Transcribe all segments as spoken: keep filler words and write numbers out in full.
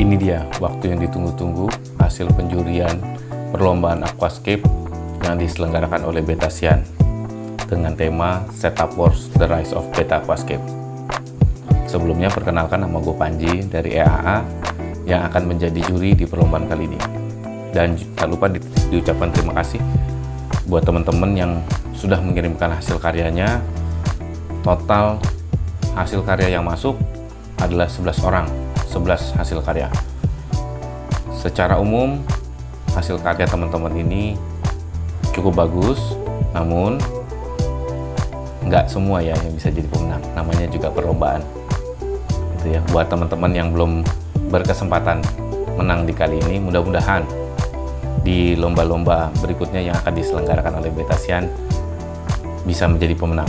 Ini dia waktu yang ditunggu-tunggu, hasil penjurian perlombaan aquascape yang diselenggarakan oleh Betasian dengan tema Setup Wars The Rise of Beta Aquascape. Sebelumnya perkenalkan, nama gue Panji dari E A A yang akan menjadi juri di perlombaan kali ini. Dan tak lupa di, diucapkan terima kasih buat teman-teman yang sudah mengirimkan hasil karyanya. Total hasil karya yang masuk adalah sebelas orang, sebelas hasil karya. Secara umum, hasil karya teman-teman ini cukup bagus, namun nggak semua ya yang bisa jadi pemenang. Namanya juga perlombaan. Gitu ya. Buat teman-teman yang belum berkesempatan menang di kali ini, mudah-mudahan di lomba-lomba berikutnya yang akan diselenggarakan oleh Betasian bisa menjadi pemenang.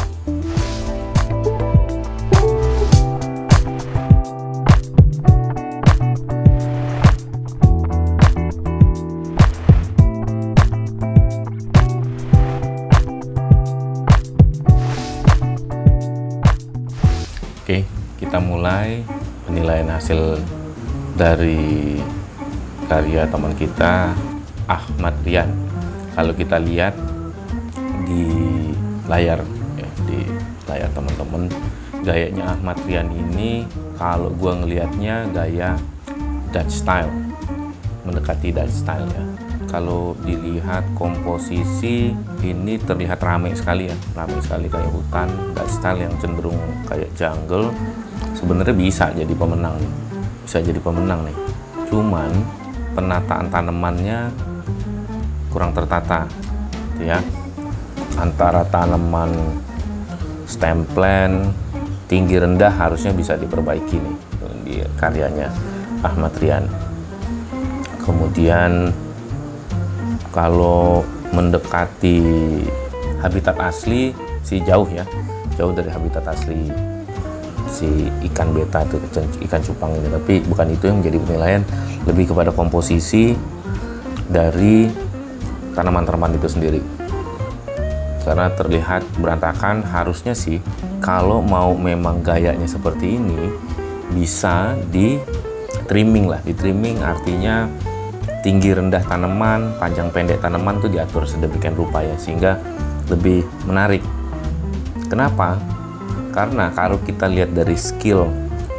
Oke, kita mulai penilaian hasil dari karya teman kita Ahmad Rian. Kalau kita lihat di layar, ya, di layar teman-teman, gayanya Ahmad Rian ini kalau gua ngelihatnya gaya Dutch style, mendekati Dutch style ya. Kalau dilihat komposisi ini terlihat ramai sekali ya, ramai sekali kayak hutan, Dutch style yang cenderung kayak jungle. Sebenarnya bisa jadi pemenang nih, bisa jadi pemenang nih. Cuman penataan tanamannya kurang tertata, gitu ya. Antara tanaman stem plant tinggi rendah harusnya bisa diperbaiki nih di karyanya Ahmad Rian. Kemudian kalau mendekati habitat asli sih jauh ya, jauh dari habitat asli si ikan beta itu, ikan cupang ini. Tapi bukan itu yang menjadi penilaian, lebih kepada komposisi dari tanaman-tanaman itu sendiri. Karena terlihat berantakan, harusnya sih kalau mau memang gayanya seperti ini bisa di trimming lah, di trimming artinya tinggi rendah tanaman, panjang pendek tanaman tuh diatur sedemikian rupa ya, sehingga lebih menarik. Kenapa? Karena kalau kita lihat dari skill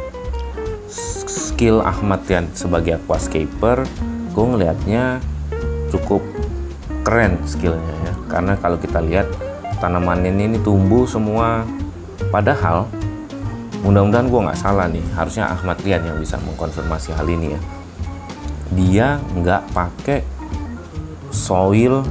skill Ahmad Rian sebagai aquascaper, gue ngelihatnya cukup keren skillnya ya. Karena kalau kita lihat tanaman ini, ini tumbuh semua, padahal mudah-mudahan gue nggak salah nih, harusnya Ahmad Rian yang bisa mengkonfirmasi hal ini ya. Dia nggak pakai soil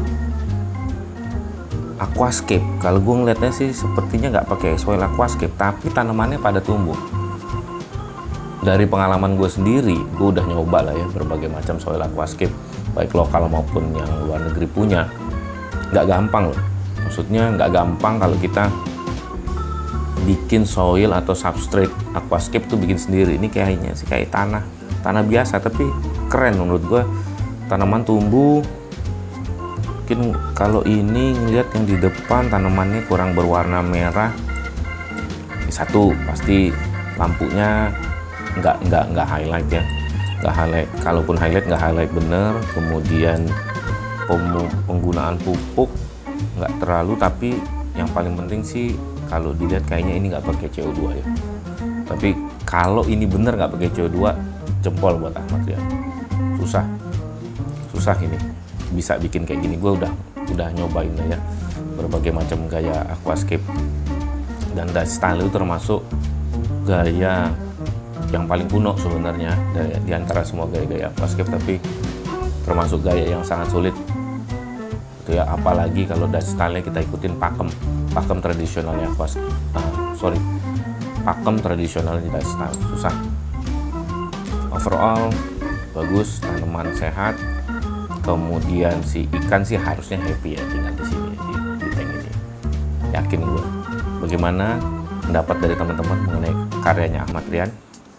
aquascape. Kalau gue ngeliatnya sih sepertinya nggak pakai soil aquascape, tapi tanamannya pada tumbuh. Dari pengalaman gue sendiri, gue udah nyoba lah ya berbagai macam soil aquascape, baik lokal maupun yang luar negeri punya. Nggak gampang loh. Maksudnya nggak gampang kalau kita bikin soil atau substrate aquascape tuh bikin sendiri. Ini kayaknya sih kayak tanah, tanah biasa, tapi keren menurut gue. Tanaman tumbuh. Mungkin kalau ini ngeliat yang di depan tanamannya kurang berwarna merah. Satu pasti lampunya nggak nggak nggak highlight ya, nggak highlight. Kalaupun highlight nggak highlight bener. Kemudian penggunaan pupuk nggak terlalu, tapi yang paling penting sih kalau dilihat kayaknya ini nggak pakai C O dua ya. Tapi kalau ini bener nggak pakai C O dua, jempol buat Ahmad ya. Susah, susah ini bisa bikin kayak gini. Gue udah udah nyobain lah ya berbagai macam gaya aquascape, dan Dutch style itu termasuk gaya yang paling kuno sebenarnya di antara semua gaya-gaya aquascape, tapi termasuk gaya yang sangat sulit itu ya. Apalagi kalau Dutch style-nya kita ikutin pakem pakem tradisionalnya aquascape, ah, sorry pakem tradisionalnya Dutch style, susah. Overall bagus, tanaman sehat. Kemudian si ikan sih harusnya happy ya tinggal di sini di, di tank ini. Yakin gue. Bagaimana pendapat dari teman-teman mengenai karyanya Ahmad Rian?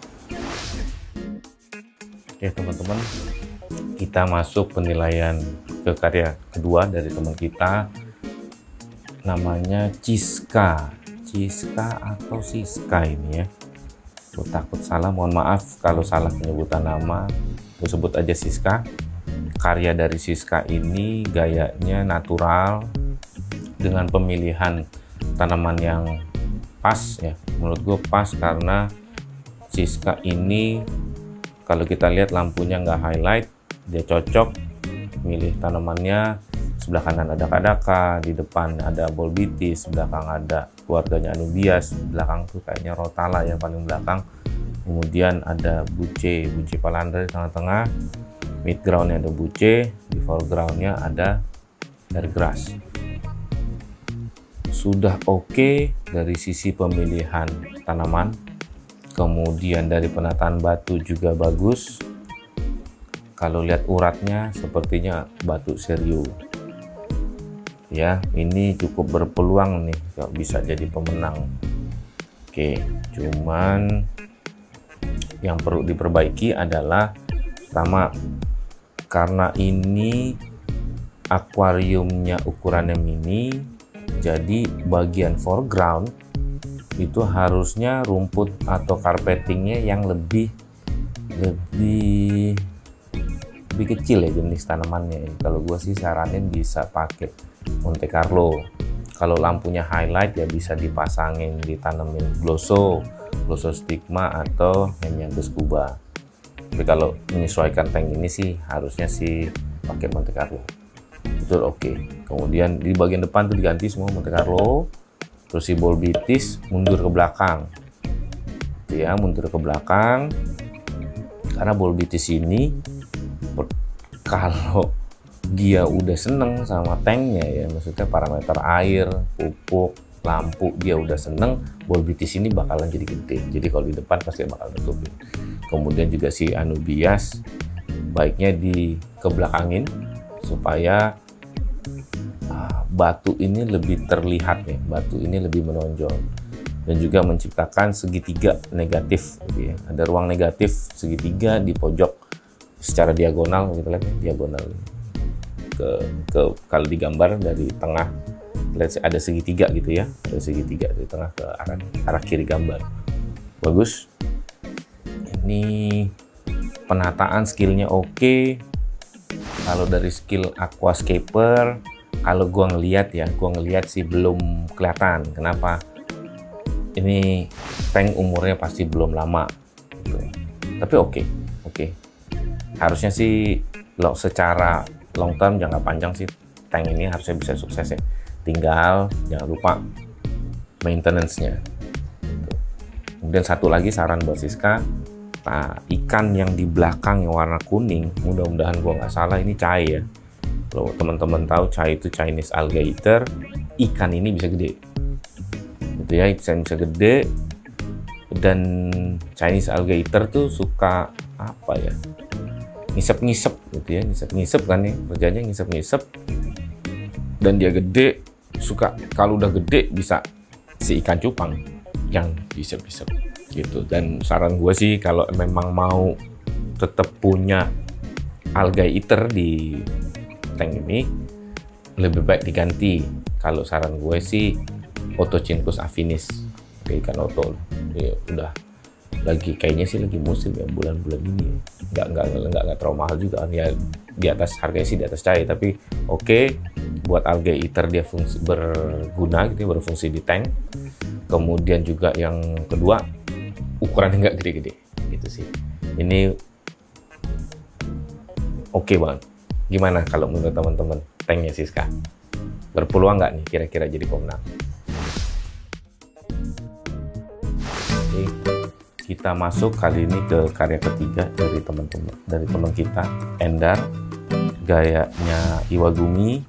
Oke teman-teman, kita masuk penilaian ke karya kedua dari teman kita, namanya Ciska, Ciska atau Siska ini ya. Gue takut salah, mohon maaf kalau salah penyebutan nama. Gue sebut aja Siska. Karya dari Siska ini gayanya natural dengan pemilihan tanaman yang pas ya. Menurut gue pas karena Siska ini kalau kita lihat lampunya nggak highlight, dia cocok milih tanamannya. Sebelah kanan ada Kadaka, di depan ada Bolbitis, belakang ada keluarganya Anubias, belakang tuh kayaknya Rotala yang paling belakang. Kemudian ada Buce, Buce Palandra di tengah-tengah. Mid groundnya ada Buce, di foregroundnya ada Airgrass. Sudah oke okay dari sisi pemilihan tanaman. Kemudian dari penataan batu juga bagus. Kalau lihat uratnya sepertinya batu serio. Ya, ini cukup berpeluang nih kalau bisa jadi pemenang. Oke, cuman yang perlu diperbaiki adalah pertama, karena ini akuariumnya ukurannya mini, jadi bagian foreground itu harusnya rumput atau carpetingnya yang lebih lebih lebih kecil ya jenis tanamannya. Kalau gue sih saranin bisa pakai Monte Carlo. Kalau lampunya highlight ya bisa dipasangin, ditanemin Glosso, Glosso Stigma atau Hemianthus cuba. Tapi kalau menyesuaikan tank ini sih harusnya sih pakai Monte Carlo. Itu oke. Okay. Kemudian di bagian depan tuh diganti semua Monte Carlo. Terus si Bolbitis mundur ke belakang. Itu ya, mundur ke belakang. Karena Bolbitis ini kalau dia udah seneng sama tanknya ya, maksudnya parameter air, pupuk, lampu dia udah seneng, Bolbitis ini bakalan jadi gede. Jadi kalau di depan pasti bakal nutupin. Kemudian juga si Anubias baiknya di kebelakangin supaya uh, batu ini lebih terlihat ya, batu ini lebih menonjol dan juga menciptakan segitiga negatif gitu ya. Ada ruang negatif segitiga di pojok secara diagonal gitu lihat ya, diagonal ke, ke kalau digambar dari tengah let's say ada segitiga gitu ya, ada segitiga dari tengah ke arah arah kiri gambar. Bagus. Ini penataan skillnya oke. Kalau dari skill aquascaper, kalau gua ngelihat ya, gua ngelihat sih belum kelihatan. Kenapa? Ini tank umurnya pasti belum lama gitu. Tapi oke, oke. Harusnya sih lo secara long term jangka panjang sih tank ini harusnya bisa sukses ya. Tinggal jangan lupa maintenance-nya. Kemudian satu lagi saran buat Siska, nah, ikan yang di belakang yang warna kuning, mudah-mudahan gua nggak salah ini cai ya. Kalau teman-teman tahu cai itu Chinese alligator, ikan ini bisa gede. Gitu ya, ikan bisa gede. Dan Chinese alligator tuh suka apa ya? Ngisep-ngisep gitu ya, ngisep-ngisep kan nih, kerjanya ngisep-ngisep. Dan dia gede, suka kalau udah gede bisa si ikan cupang yang disep-disep gitu. Dan saran gue sih kalau memang mau tetap punya alligator di tank ini, lebih baik diganti. Kalau saran gue sih Otocincus affinis, ikan oto. Ya, udah lagi kayaknya sih lagi musim ya bulan-bulan ini. Nggak nggak nggak nggak terlalu mahal juga kan ya, di atas harganya sih di atas cahaya, tapi oke okay, buat alligator dia fungsi berguna gitu, berfungsi di tank. Kemudian juga yang kedua ukurannya nggak gede-gede gitu sih. Ini oke okay banget. Gimana kalau menurut teman-teman tanknya Siska? Berpeluang nggak nih kira-kira jadi pemenang? Oke, kita masuk kali ini ke karya ketiga dari teman-teman, dari teman kita Endar. Gayanya Iwagumi.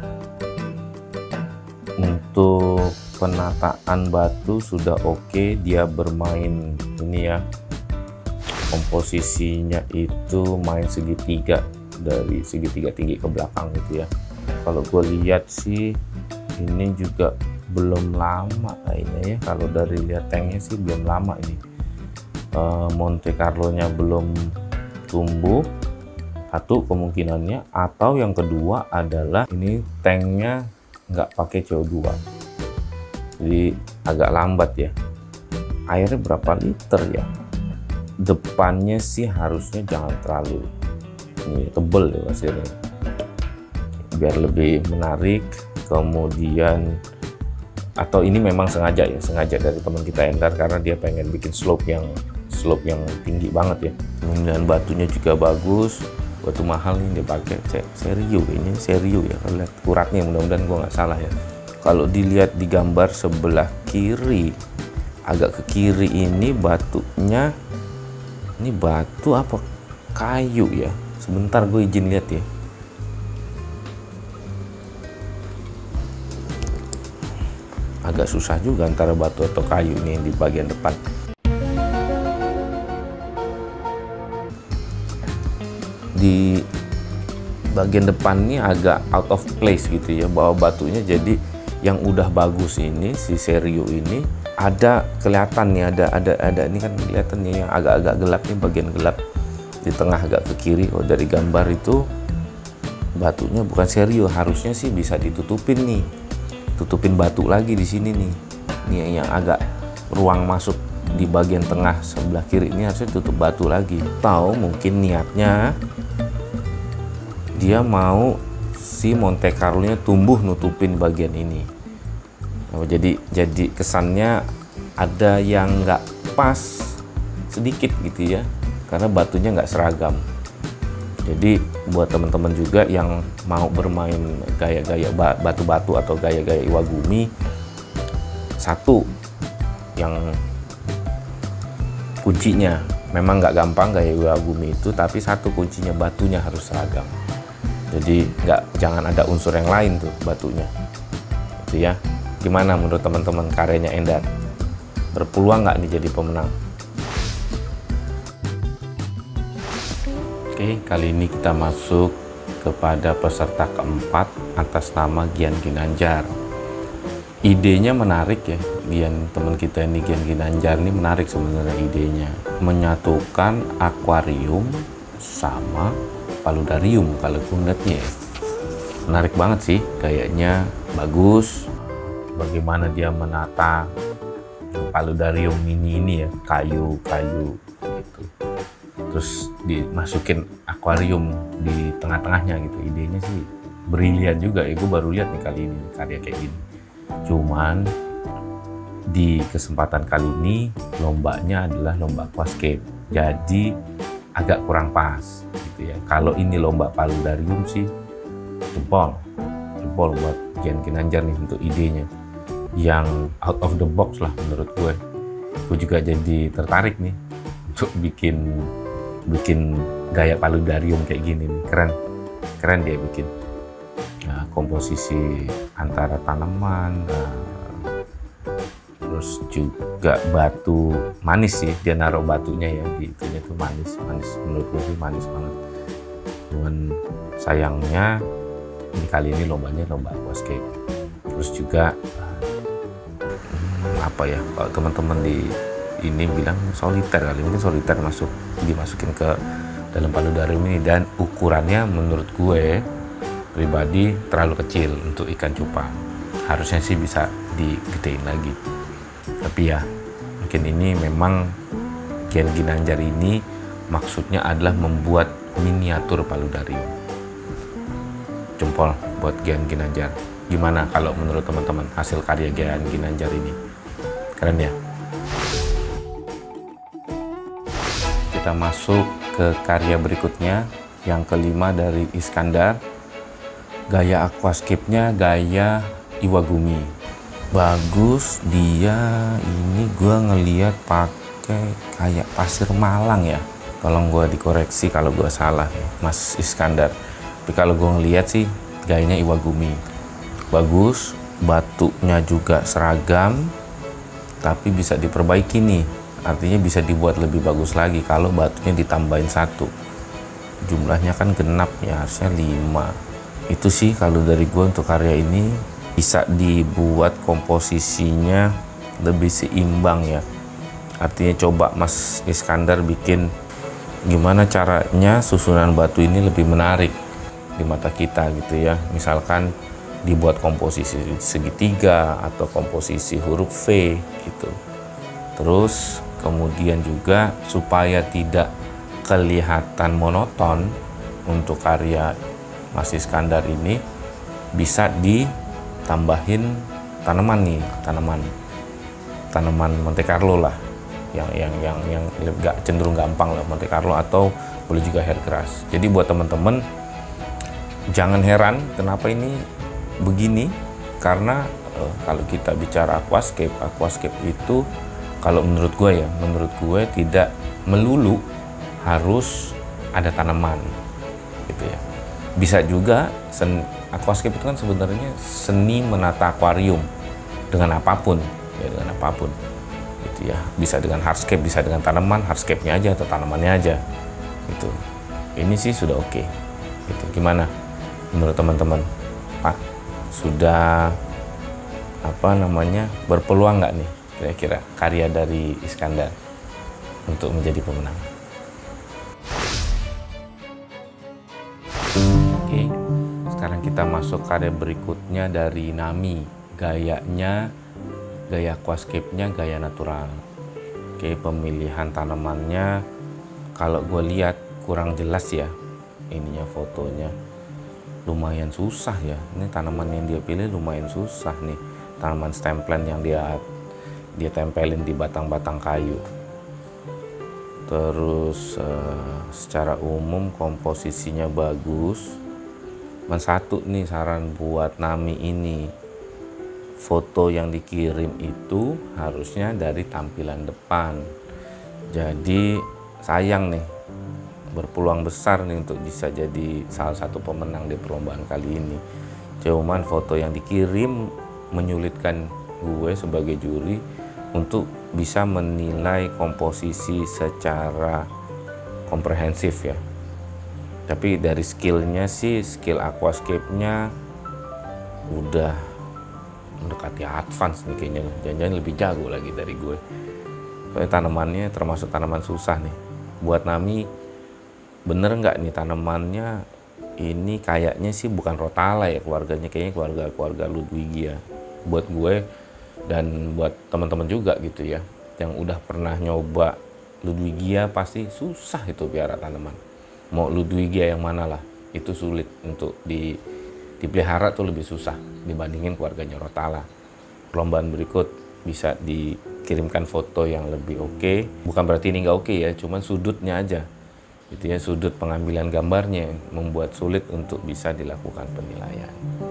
Untuk penataan batu sudah oke, okay. Dia bermain ini ya, komposisinya itu main segitiga, dari segitiga tinggi ke belakang gitu ya. Kalau gue lihat sih ini juga belum lama kayaknya ya, kalau dari lihat tanknya sih belum lama ini. uh, Monte Carlo nya belum tumbuh, satu kemungkinannya, atau yang kedua adalah ini tanknya nggak pakai C O dua, jadi agak lambat ya. Airnya berapa liter ya? depannya sih harusnya jangan terlalu ini tebel ya pasirnya, biar lebih menarik. Kemudian atau ini memang sengaja ya, sengaja dari teman kita Endar karena dia pengen bikin slope yang slope yang tinggi banget ya. Kemudian batunya juga bagus, batu mahal nih dia pakai, Serio ini Serio ya, kalau lihat uratnya mudah-mudahan gua nggak salah ya. Kalau dilihat di gambar sebelah kiri, agak ke kiri ini batunya, ini batu apa kayu ya, sebentar gue izin lihat ya. Agak susah juga antara batu atau kayu nih di bagian depan. Di bagian depan ini agak out of place gitu ya, bahwa batunya jadi yang udah bagus ini si Serio ini ada kelihatan nih, ada ada ada ini kan kelihatan nih yang agak-agak gelap nih, bagian gelap di tengah agak ke kiri. Oh, dari gambar itu batunya bukan Serio, harusnya sih bisa ditutupin nih, tutupin batu lagi di sini nih. Nih yang agak ruang masuk di bagian tengah sebelah kiri ini harusnya tutup batu lagi. Tahu mungkin niatnya dia mau si Monte Carlo-nya tumbuh nutupin bagian ini. Oh, jadi jadi kesannya ada yang nggak pas sedikit gitu ya, karena batunya nggak seragam. Jadi buat teman-teman juga yang mau bermain gaya-gaya batu-batu atau gaya-gaya Iwagumi, satu yang kuncinya memang nggak gampang gaya Iwagumi itu, tapi satu kuncinya batunya harus seragam. Jadi nggak, jangan ada unsur yang lain tuh batunya, gitu ya. Gimana menurut teman-teman karyanya Endar? Berpeluang nggak nih jadi pemenang? Oke, kali ini kita masuk kepada peserta keempat atas nama Gian Ginanjar. Idenya menarik ya, Gian teman kita ini Gian Ginanjar ini menarik sebenarnya idenya. Menyatukan akuarium sama paludarium kalau gue ngeliatnya ya. Menarik banget sih, kayaknya bagus. Bagaimana dia menata paludarium mini ini ya, kayu-kayu gitu. Terus dimasukin akuarium di tengah-tengahnya gitu. Idenya sih brilian juga ya, gue baru lihat nih kali ini karya kayak gini. Cuman di kesempatan kali ini lombanya adalah lomba aquascape, jadi agak kurang pas gitu ya. Kalau ini lomba paludarium sih jempol jempol buat Gian Ginanjar nih untuk idenya yang out of the box lah menurut gue. Gue juga jadi tertarik nih untuk bikin bikin gaya paludarium kayak gini nih. Keren keren dia bikin. Nah, komposisi antara tanaman, nah, terus juga batu manis sih, dia naruh batunya ya di itunya tuh manis manis menurut gue sih manis banget. Cuman sayangnya ini kali ini lombanya lomba aquascape. Terus juga hmm, apa ya, kalau teman-teman di ini bilang soliter kali, mungkin soliter masuk dimasukin ke dalam paludarium ini, dan ukurannya menurut gue pribadi terlalu kecil untuk ikan cupang. Harusnya sih bisa digedein lagi. Tapi ya mungkin ini memang Gian Ginanjar ini maksudnya adalah membuat miniatur paludarium. Jempol buat Gian Ginanjar. Gimana kalau menurut teman-teman hasil karya Gian Ginanjar ini? Keren ya? Kita masuk ke karya berikutnya, yang kelima dari Iskandar. Gaya aquascape-nya gaya Iwagumi. Bagus dia ini, gua ngeliat pakai kayak pasir malang ya. Tolong gua dikoreksi kalau gua salah ya, Mas Iskandar. Tapi kalau gua ngeliat sih gayanya Iwagumi. Bagus, batunya juga seragam, tapi bisa diperbaiki nih. Artinya bisa dibuat lebih bagus lagi kalau batunya ditambahin satu. Jumlahnya kan genap ya, harusnya lima. Itu sih kalau dari gue untuk karya ini. Bisa dibuat komposisinya lebih seimbang ya. Artinya coba Mas Iskandar bikin gimana caranya susunan batu ini lebih menarik di mata kita gitu ya. Misalkan dibuat komposisi segitiga atau komposisi huruf V gitu. Terus kemudian juga supaya tidak kelihatan monoton untuk karya Mas Iskandar ini, bisa ditambahin tanaman nih, tanaman tanaman Monte Carlo lah, yang yang yang yang gak cenderung gampang lah, Monte Carlo atau boleh juga hair grass. Jadi buat teman-teman jangan heran kenapa ini begini, karena eh, kalau kita bicara aquascape, aquascape itu kalau menurut gue ya, menurut gue tidak melulu harus ada tanaman gitu ya. Bisa juga sen, aquascape itu kan sebenarnya seni menata akuarium dengan apapun ya, dengan apapun gitu ya. Bisa dengan hardscape, bisa dengan tanaman, hardscape-nya aja atau tanamannya aja gitu. Ini sih sudah oke okay. Gitu. Gimana menurut teman-teman? Pak, sudah apa namanya berpeluang nggak nih kira-kira karya dari Iskandar untuk menjadi pemenang? Oke, sekarang kita masuk karya berikutnya dari Nami. Gayanya, gaya aquascape-nya gaya natural. Oke, pemilihan tanamannya kalau gue lihat kurang jelas ya, ininya fotonya lumayan susah ya. Ini tanaman yang dia pilih lumayan susah nih, tanaman stem plant yang dia dia tempelin di batang-batang kayu. Terus uh, secara umum komposisinya bagus. Dan satu nih saran buat Nami ini, foto yang dikirim itu harusnya dari tampilan depan. Jadi sayang nih, berpeluang besar nih untuk bisa jadi salah satu pemenang di perlombaan kali ini. Cuman foto yang dikirim menyulitkan gue sebagai juri untuk bisa menilai komposisi secara komprehensif ya. Tapi dari skillnya sih, skill aquascape-nya udah mendekati advance nih kayaknya. Jangan-jangan lebih jago lagi dari gue. Soalnya tanamannya termasuk tanaman susah nih. Buat Nami, bener nggak nih tanamannya ini kayaknya sih bukan Rotala ya, keluarganya kayaknya keluarga-keluarga Ludwigia. Buat gue dan buat teman-teman juga gitu ya, yang udah pernah nyoba Ludwigia pasti susah itu piara tanaman. Mau Ludwigia yang mana lah, itu sulit untuk di, dipelihara tuh lebih susah dibandingin keluarganya Rotala. Perlombaan berikut bisa dikirimkan foto yang lebih oke. Okay. Bukan berarti ini nggak oke okay ya, cuman sudutnya aja. Gitu ya, sudut pengambilan gambarnya yang membuat sulit untuk bisa dilakukan penilaian.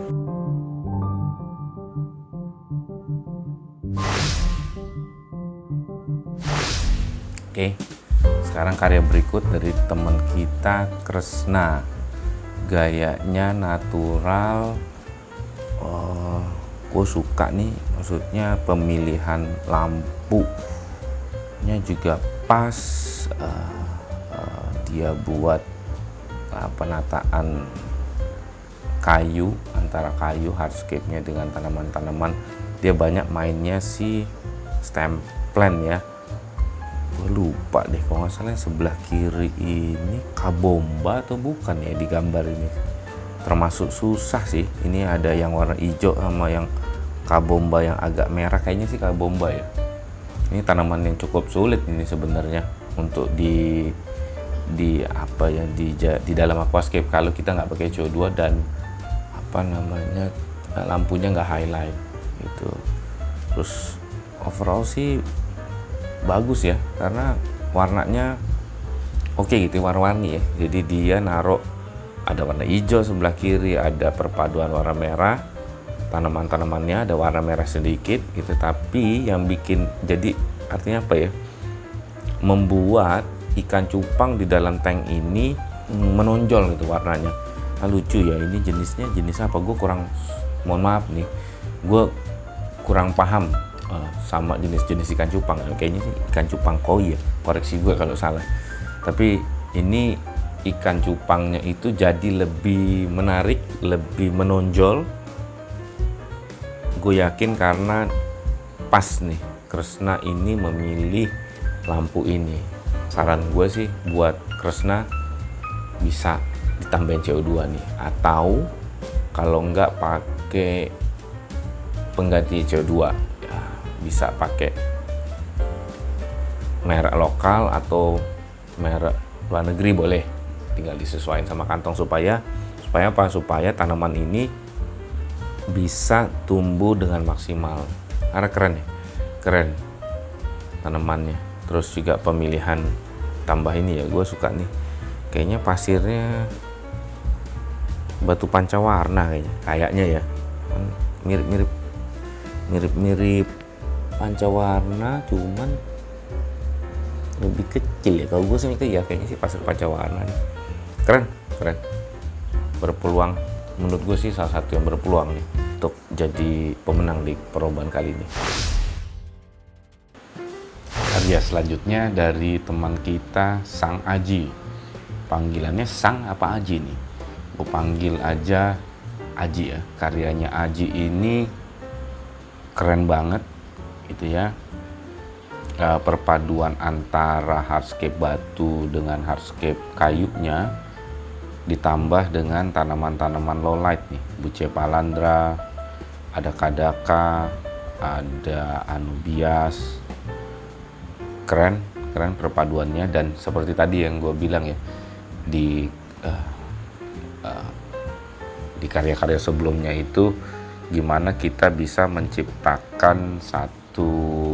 Oke, sekarang karya berikut dari teman kita Kresna. Gayanya natural. Oh, gue suka nih, maksudnya pemilihan lampunya juga pas. Uh, uh, dia buat uh, penataan kayu, antara kayu hardscape-nya dengan tanaman-tanaman. Dia banyak mainnya sih stem plant ya. Gue lupa deh, kalau nggak salah yang sebelah kiri ini kabomba atau bukan ya di gambar ini. Termasuk susah sih. Ini ada yang warna hijau sama yang kabomba yang agak merah, kayaknya sih kabomba ya. Ini tanaman yang cukup sulit ini sebenarnya untuk di di apa ya di di dalam aquascape kalau kita nggak pakai C O dua dan apa namanya lampunya nggak highlight gitu. Terus overall sih bagus ya, karena warnanya oke okay gitu, warna-warni ya. Jadi dia naruh ada warna hijau sebelah kiri, ada perpaduan warna merah, tanaman-tanamannya ada warna merah sedikit gitu. Tapi yang bikin jadi artinya apa ya, membuat ikan cupang di dalam tank ini menonjol gitu warnanya. Nah, lucu ya, ini jenisnya jenis apa, gue kurang, mohon maaf nih, gue kurang paham Uh, sama jenis-jenis ikan cupang. Kayaknya sih ikan cupang koi ya, koreksi gue kalau salah. Tapi ini ikan cupangnya itu jadi lebih menarik, lebih menonjol. Gue yakin karena pas nih Kresna ini memilih lampu ini. Saran gue sih buat Kresna bisa ditambahin C O dua nih, atau kalau enggak pakai pengganti C O dua bisa pakai merek lokal atau merek luar negeri boleh, tinggal disesuaikan sama kantong supaya supaya apa? Supaya tanaman ini bisa tumbuh dengan maksimal. Karena keren ya, keren tanamannya. Terus juga pemilihan tambah ini ya, gue suka nih. Kayaknya pasirnya batu pancawarna kayaknya, kayaknya ya, mirip-mirip, mirip-mirip pancawarna, cuman lebih kecil ya. Kalau gue sih itu ya kayaknya sih pasir pancawarna nih. Keren, keren. Berpeluang, menurut gue sih salah satu yang berpeluang nih untuk jadi pemenang di perlombaan kali ini. Karya selanjutnya dari teman kita Sang Aji. Panggilannya Sang apa Aji nih? Gue panggil aja Aji ya. Karyanya Aji ini keren banget gitu ya. Uh, perpaduan antara hardscape batu dengan hardscape kayunya ditambah dengan tanaman-tanaman low light nih, Bucephalandra, ada Kadaka, ada Anubias. Keren, keren perpaduannya. Dan seperti tadi yang gue bilang ya, di uh, uh, di karya-karya sebelumnya itu gimana kita bisa menciptakan satu,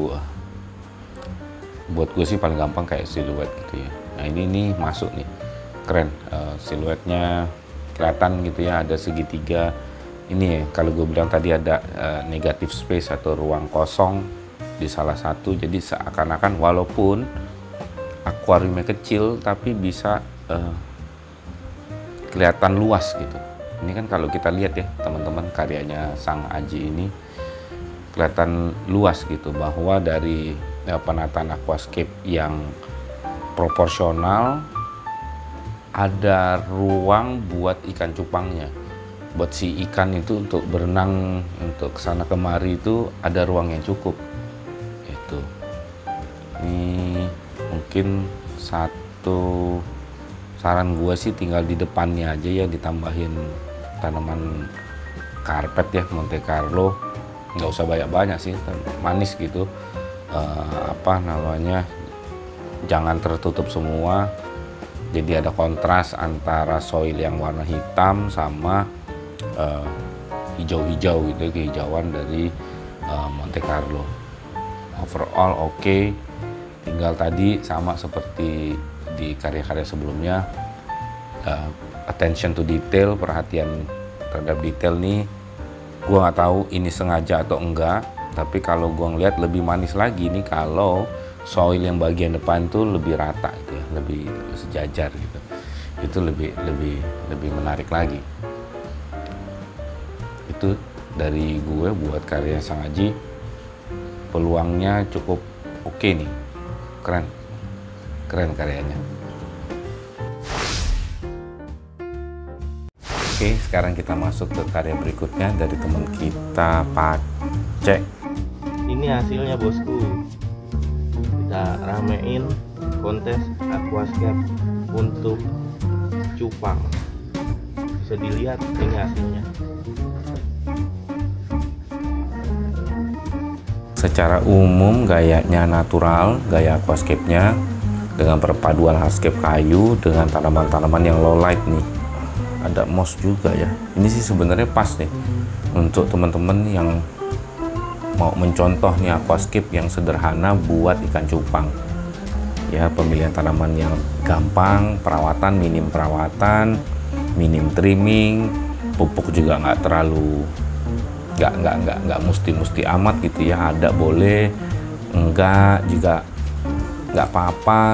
buat gue sih paling gampang kayak siluet gitu ya. Nah ini nih masuk nih, keren. Uh, siluetnya kelihatan gitu ya, ada segitiga ini ya. Kalau gue bilang tadi ada uh, negative space atau ruang kosong di salah satu, jadi seakan-akan walaupun akuariumnya kecil tapi bisa uh, kelihatan luas gitu. Ini kan kalau kita lihat ya teman-teman, karyanya Sang Aji ini kelihatan luas gitu, bahwa dari ya, penataan aquascape yang proporsional, ada ruang buat ikan cupangnya, buat si ikan itu untuk berenang, untuk kesana kemari itu ada ruang yang cukup. Itu ini mungkin satu saran gue sih, tinggal di depannya aja ya ditambahin tanaman karpet ya, Monte Carlo. Nggak usah banyak-banyak sih, manis gitu. Uh, apa namanya, jangan tertutup semua, jadi ada kontras antara soil yang warna hitam sama uh, hijau-hijau gitu, kehijauan dari uh, Monte Carlo. Overall oke, okay. Tinggal tadi sama seperti di karya-karya sebelumnya, uh, attention to detail, perhatian terhadap detail nih. Gue nggak tahu ini sengaja atau enggak, tapi kalau gue ngeliat lebih manis lagi nih kalau soil yang bagian depan tuh lebih rata gitu ya, lebih sejajar gitu. Itu lebih lebih lebih menarik lagi. Itu dari gue buat karya Sang Aji. Peluangnya cukup oke okay nih, keren, keren karyanya. Oke, sekarang kita masuk ke karya berikutnya dari teman kita Pace. Ini hasilnya bosku. Kita ramein kontes aquascape untuk cupang. Bisa dilihat ini hasilnya. Secara umum gayanya natural, gaya aquascape-nya dengan perpaduan hardscape kayu dengan tanaman-tanaman yang low light nih. Ada moss juga ya. Ini sih sebenarnya pas nih untuk teman-teman yang mau mencontoh nih aquascape yang sederhana buat ikan cupang. Ya, pemilihan tanaman yang gampang, perawatan minim perawatan, minim trimming, pupuk juga nggak terlalu nggak nggak nggak nggak mesti-mesti amat gitu ya. Ada boleh, enggak juga nggak apa-apa,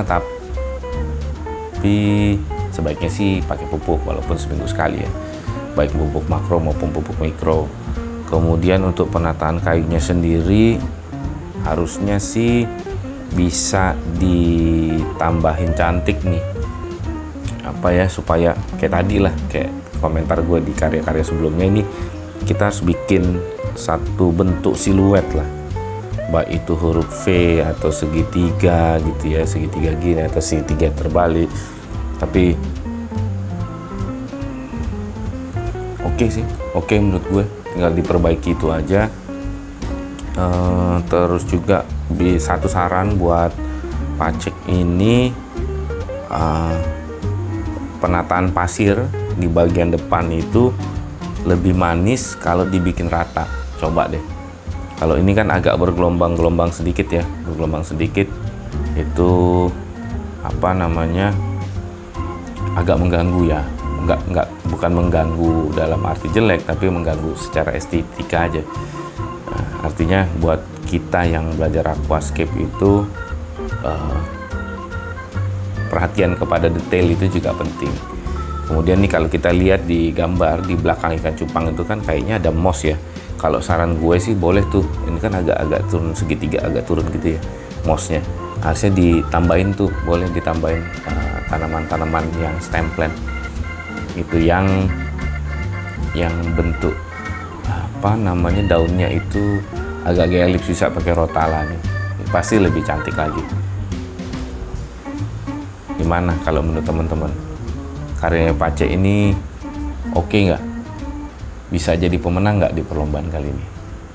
tapi sebaiknya sih pakai pupuk walaupun seminggu sekali ya, baik pupuk makro maupun pupuk mikro. Kemudian untuk penataan kayunya sendiri harusnya sih bisa ditambahin cantik nih, apa ya, supaya kayak tadi lah, kayak komentar gue di karya-karya sebelumnya ini, kita harus bikin satu bentuk siluet lah, baik itu huruf V atau segitiga gitu ya, segitiga gini atau segitiga terbalik. Tapi oke okay sih, oke okay menurut gue, tinggal diperbaiki itu aja. Uh, terus juga di satu saran buat Pacek ini uh, penataan pasir di bagian depan itu lebih manis kalau dibikin rata. Coba deh. Kalau ini kan agak bergelombang-gelombang sedikit ya, bergelombang sedikit itu apa namanya agak mengganggu ya. Enggak, enggak, bukan mengganggu dalam arti jelek, tapi mengganggu secara estetika aja. Nah, artinya buat kita yang belajar aquascape itu uh, perhatian kepada detail itu juga penting. Kemudian nih kalau kita lihat di gambar di belakang ikan cupang itu kan kayaknya ada moss ya. Kalau saran gue sih boleh tuh, ini kan agak-agak turun segitiga, agak turun gitu ya mossnya. Harusnya ditambahin tuh, boleh ditambahin uh, tanaman-tanaman yang stem plant. Itu yang yang bentuk apa namanya daunnya itu agak kayak elips, bisa pakai rotala nih, pasti lebih cantik lagi. Gimana kalau menurut teman-teman, karyanya Pacek ini oke okay nggak? Bisa jadi pemenang nggak di perlombaan kali ini?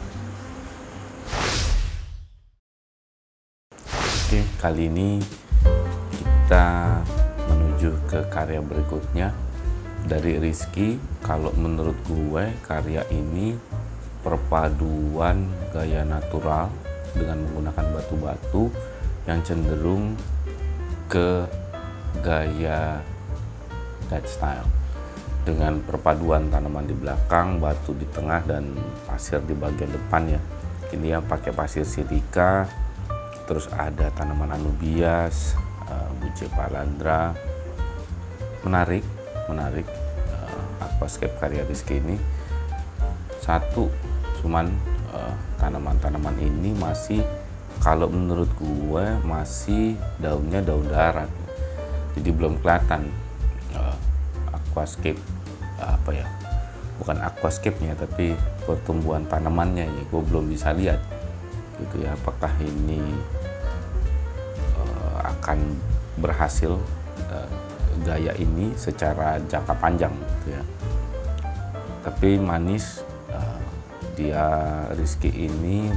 Oke, kali ini kita menuju ke karya berikutnya dari Rizky. Kalau menurut gue karya ini perpaduan gaya natural dengan menggunakan batu-batu yang cenderung ke gaya Dutch style, dengan perpaduan tanaman di belakang, batu di tengah, dan pasir di bagian depan ya. Ini yang pakai pasir silika, terus ada tanaman anubias, uh, buce palandra. Menarik menarik uh, aquascape karya Rizky ini. Satu, cuman uh, tanaman-tanaman ini masih, kalau menurut gue masih daunnya daun darat, jadi belum kelihatan uh, aquascape uh, apa ya, bukan aquascape-nya tapi pertumbuhan tanamannya ya, gue belum bisa lihat gitu ya, apakah ini uh, akan berhasil uh, gaya ini secara jangka panjang gitu ya. Tapi manis, uh, dia Rizky ini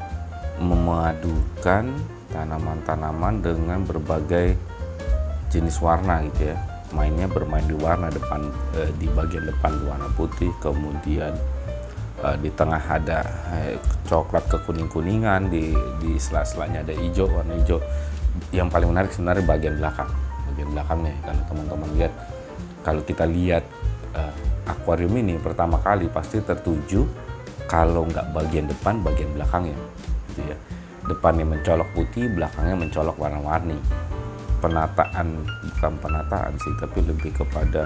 memadukan tanaman-tanaman dengan berbagai jenis warna gitu ya. Mainnya bermain di warna depan, uh, di bagian depan warna putih, kemudian uh, di tengah ada uh, coklat kekuning-kuningan, di di sela-selanya ada hijau, warna hijau. Yang paling menarik sebenarnya bagian belakang. Bagian belakangnya, kalau teman-teman lihat, kalau kita lihat uh, akuarium ini pertama kali pasti tertuju kalau nggak bagian depan, bagian belakangnya gitu ya. Depannya mencolok putih, belakangnya mencolok warna-warni. Penataan, bukan penataan sih, tapi lebih kepada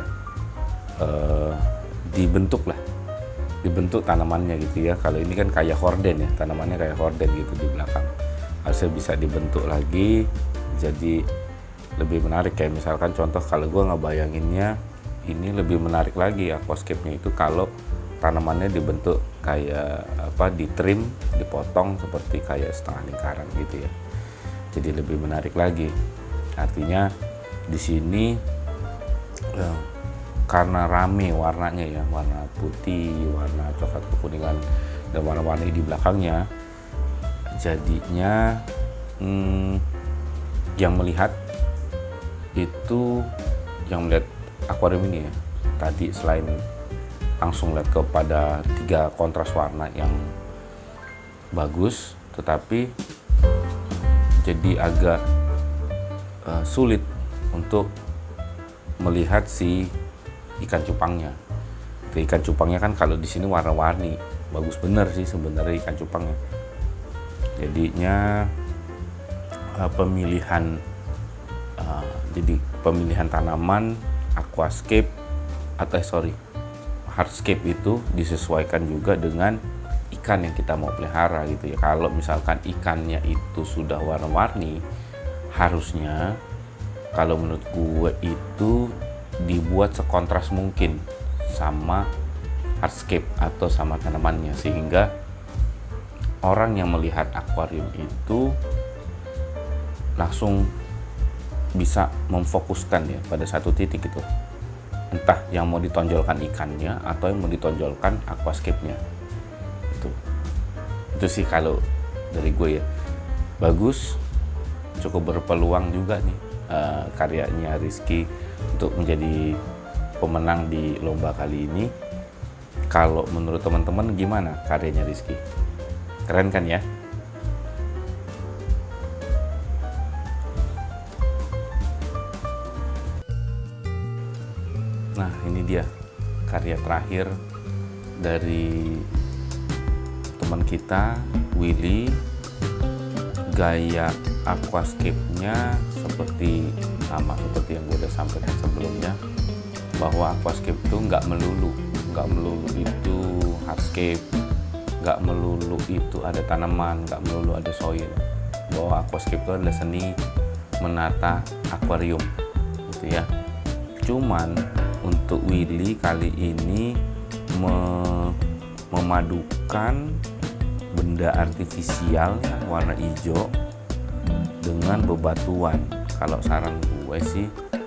uh, dibentuk lah, dibentuk tanamannya gitu ya. Kalau ini kan kayak horden ya, tanamannya kayak horden gitu di belakang, harusnya bisa dibentuk lagi jadi lebih menarik. Kayak misalkan contoh, kalau gue ngebayanginnya ini lebih menarik lagi aquascape-nya itu kalau tanamannya dibentuk kayak apa, di trim, dipotong seperti kayak setengah lingkaran gitu ya, jadi lebih menarik lagi. Artinya di sini ya, karena rame warnanya ya, warna putih, warna coklat kekuningan, dan warna-warni di belakangnya, jadinya hmm, yang melihat itu, yang melihat akuarium ini ya, tadi selain langsung lihat kepada tiga kontras warna yang bagus, tetapi jadi agak uh, sulit untuk melihat si ikan cupangnya. Ikan cupangnya kan kalau di sini warna-warni, bagus bener sih sebenarnya ikan cupangnya. Jadinya uh, pemilihan uh, jadi pemilihan tanaman aquascape atau eh, sorry hardscape itu disesuaikan juga dengan ikan yang kita mau pelihara gitu ya. Kalau misalkan ikannya itu sudah warna-warni, harusnya kalau menurut gue itu dibuat sekontras mungkin sama hardscape atau sama tanamannya, sehingga orang yang melihat akuarium itu langsung bisa memfokuskan ya pada satu titik itu, entah yang mau ditonjolkan ikannya atau yang mau ditonjolkan aquascape-nya. Itu itu sih kalau dari gue ya, bagus, cukup berpeluang juga nih uh, karyanya Rizky untuk menjadi pemenang di lomba kali ini. Kalau menurut teman-teman gimana karyanya Rizky? Keren kan ya? Nah, ini dia karya terakhir dari teman kita, Willy. Gaya aquascape-nya seperti sama seperti yang gue udah sampaikan sebelumnya, bahwa aquascape itu nggak melulu nggak melulu itu hardscape, nggak melulu itu ada tanaman, nggak melulu ada soil. Bahwa aquascape itu adalah seni menata akuarium gitu ya. Cuman untuk Willy kali ini me memadukan benda artifisial warna hijau dengan bebatuan. Kalau saran gue sih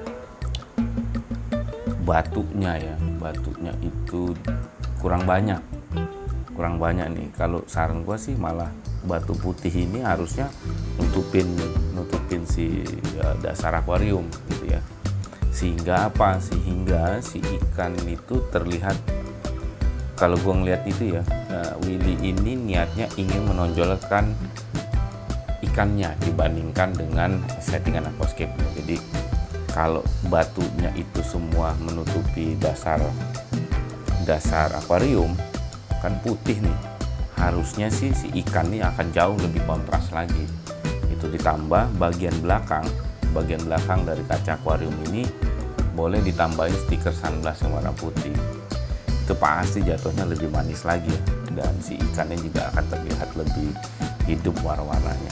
batunya ya, batunya itu kurang banyak, kurang banyak nih. Kalau saran gue sih malah batu putih ini harusnya nutupin nutupin si ya, dasar akuarium gitu ya. Sehingga apa? Sehingga si ikan itu terlihat. Kalau gue ngeliat itu ya, uh, Willy ini niatnya ingin menonjolkan ikannya dibandingkan dengan settingan aquascape. Jadi kalau batunya itu semua menutupi dasar dasar akuarium kan putih nih, harusnya sih si ikan ini akan jauh lebih kontras lagi. Itu ditambah bagian belakang, bagian belakang dari kaca akuarium ini boleh ditambahin stiker sunblast yang warna putih. Itu pasti jatuhnya lebih manis lagi ya, dan si ikannya juga akan terlihat lebih hidup warna-warnanya.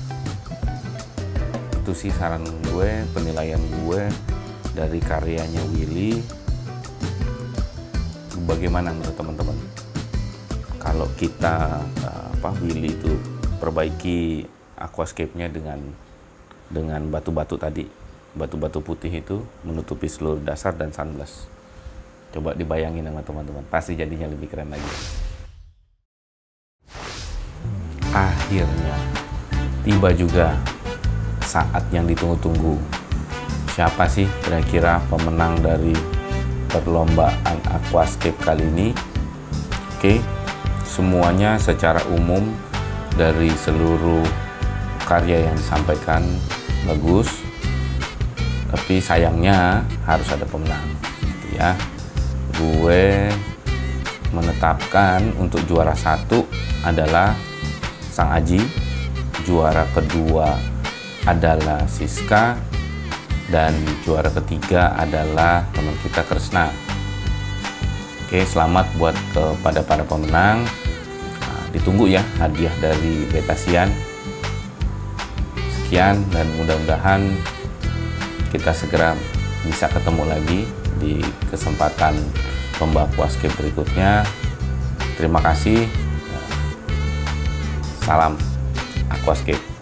Itu sih saran gue, penilaian gue dari karyanya Willy. Bagaimana menurut teman-teman? Kalau kita apa Willy itu perbaiki aquascape-nya dengan dengan batu-batu tadi, batu-batu putih itu menutupi seluruh dasar dan sunblast. Coba dibayangin sama teman-teman, pasti jadinya lebih keren lagi. Akhirnya tiba juga saat yang ditunggu-tunggu. Siapa sih kira-kira pemenang dari perlombaan aquascape kali ini? Oke, semuanya secara umum dari seluruh karya yang disampaikan bagus, tapi sayangnya harus ada pemenang gitu ya. Gue menetapkan untuk juara satu adalah Sang Aji, juara kedua adalah Siska, dan juara ketiga adalah teman kita Kresna. Oke, selamat buat kepada para pemenang. Nah, ditunggu ya hadiah dari Betasian. Sekian, dan mudah-mudahan kita segera bisa ketemu lagi di kesempatan lomba aquascape berikutnya. Terima kasih. Salam aquascape.